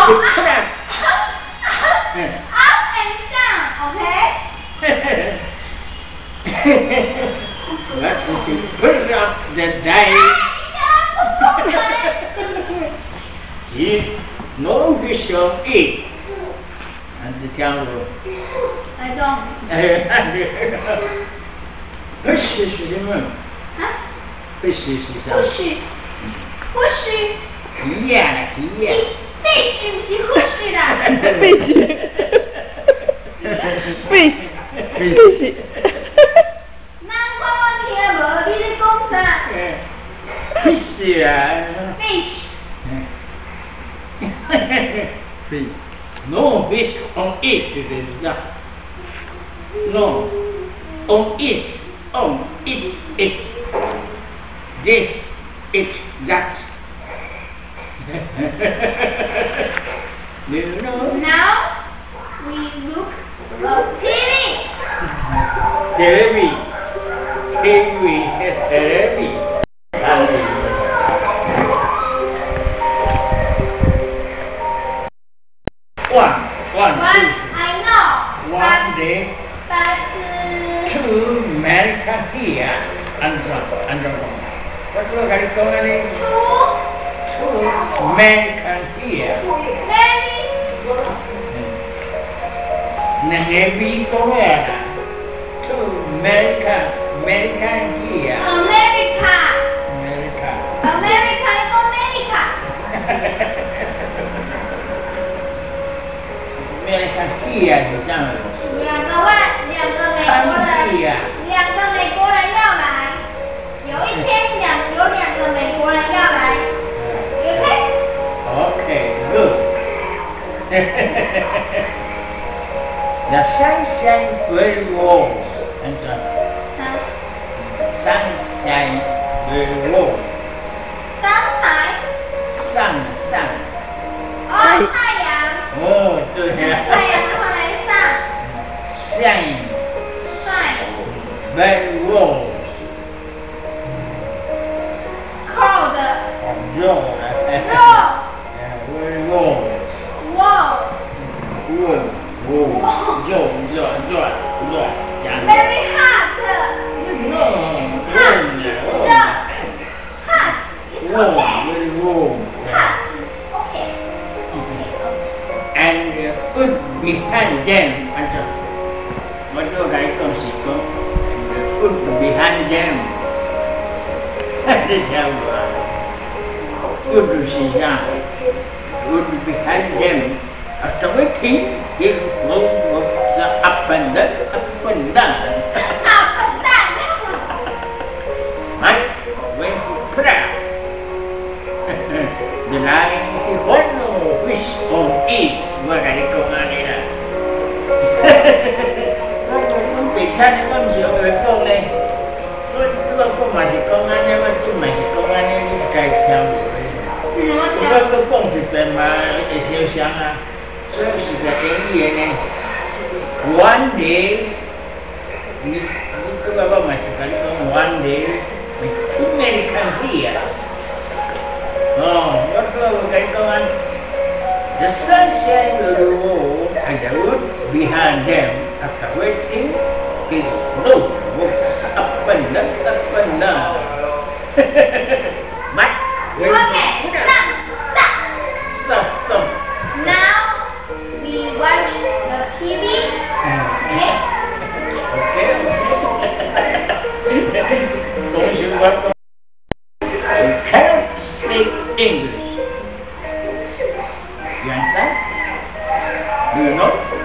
Up and down, okay? But if you put up the dice, if no fish will eat, and the camera. I don't. Fish is the moon. Huh? Fish is the sun. Pushy. Pushy. Yeah. Fish is pushy 啦。 Fish。 难怪我听无你咧讲啥。 Fish 啊。 Fish. Fish. No fish on it is that. No. On it. On it. This. It. That. Do you know? Now we look at TV. TV. One, I know. one day, But two American here, under one. What look at it, Tony? Two American here. Mary. Navy Korea. Two American here. America. America. America is America. American here 是这样的。 两个美国人要来。有一天有两个美国人要来。 Okay, good. The sun shines very warm. And sun shines very warm. Sun. 哦，太阳。 哦，对呀。 太阳然后来上。 Shine. Very warm. Cold. Raw. Raw. Very warm. Wow. Warm.热。 Very hot. No. Hot. Warm. Okay. Very warm. Hot. Okay. And put behind them until what do I come see? Put behind them. This how put behind them. After waiting, he goes up and down. Right? When he pray, the line he hold no fish on it. What I come on it. Bị thanh có nhiều người con này, tôi có mà thì con anh em chứ mà thì con anh em đi cày theo tôi có con thì phải mà để theo sáng à, so chỉ là cái gì này, one day, tôi có mà chỉ cần con one day, mình too many can here, nó có cái con anh, the sun shine will go and the wood behind them after waiting. His nose moves up and down. But when Okay. Stop. Stop. Now we watch the TV. Okay. Okay. Don't you want to? You can't speak English. You understand? Do you know?